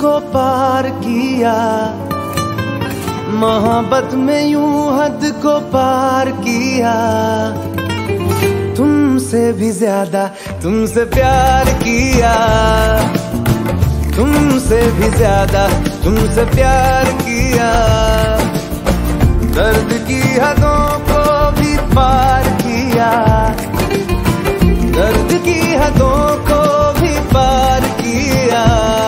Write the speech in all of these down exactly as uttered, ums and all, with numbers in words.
को पार किया, मोहब्बत में यूं हद को पार किया। तुमसे भी ज्यादा तुमसे प्यार किया, तुमसे भी ज्यादा तुमसे प्यार किया। दर्द की हदों को भी पार किया, दर्द की हदों को भी पार किया।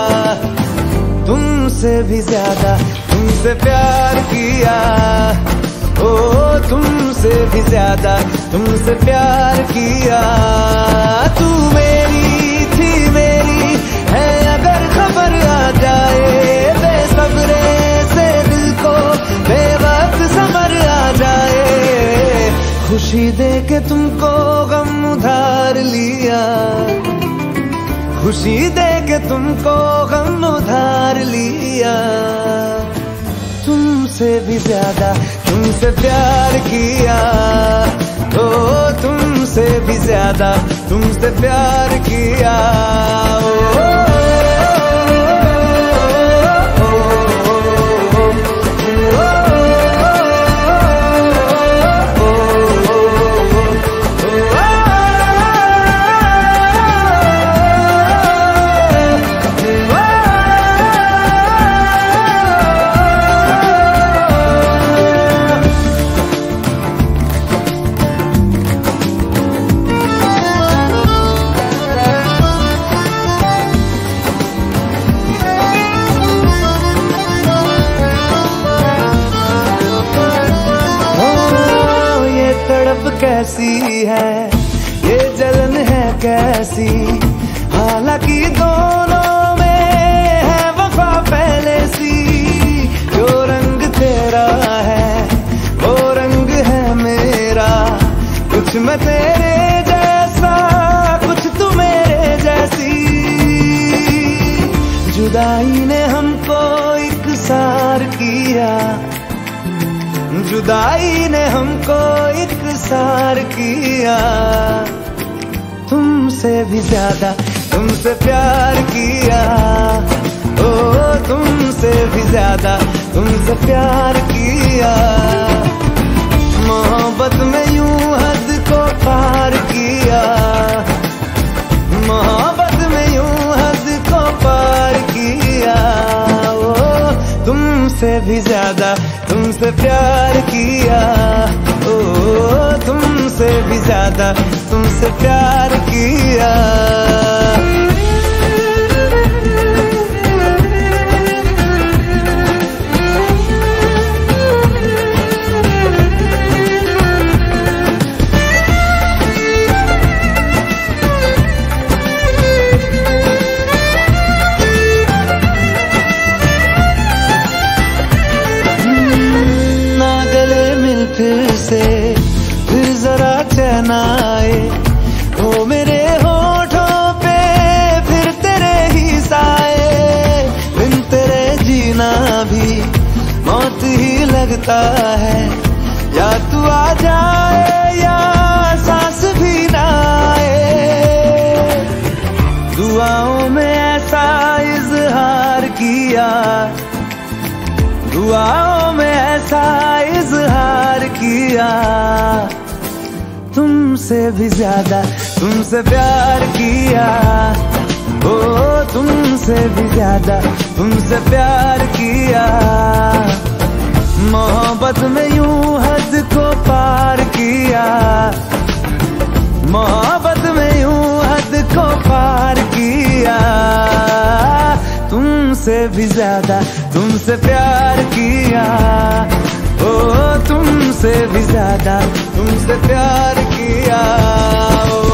तुमसे भी ज्यादा तुमसे प्यार किया, ओ तुमसे भी ज्यादा तुमसे प्यार किया। तू मेरी थी मेरी है अगर खबर आ जाए, बेसब्रे से दिल को बेवक्त सबर आ जाए। खुशी दे के तुमको गम उधार लिया, खुशी दे के तुमको गम उधार लिया। तुमसे भी ज्यादा तुमसे प्यार किया, ओ तुमसे भी ज्यादा तुमसे प्यार किया। ओ कैसी है ये जलन है कैसी, हालांकि दोनों में है वफा पहले सी। जो रंग तेरा है वो रंग है मेरा, कुछ मैं तेरे जैसा कुछ तू मेरे जैसी। जुदाई ने हमको इकसार किया, जुदाई ने हमको इकसार किया। तुमसे भी ज्यादा तुमसे प्यार किया, ओ तुमसे भी ज्यादा तुमसे प्यार किया। मोहब्बत में यूं हद को पार किया, मोहब्बत में यूं हद को पार किया। ओ तुमसे भी ज्यादा तुमसे प्यार किया, ओ तुमसे भी ज्यादा तुमसे प्यार किया। फिर से फिर जरा चैन आए, वो मेरे होठों पे फिर तेरे ही साए। बिन तेरे जीना भी मौत ही लगता है, या तू आ जाए या सांस भी ना आए। दुआओं में ऐसा इजहार किया, दुआओं में ऐसा इजहार किया। तुमसे भी ज्यादा तुमसे प्यार किया, ओ तुमसे भी ज्यादा तुमसे प्यार किया। मोहब्बत में यूं हद को पार किया, मोहब्बत में यूं हद को पार किया। तुमसे भी ज्यादा तुमसे प्यार किया, ओ तुमसे भी ज्यादा तुमसे प्यार किया। ओ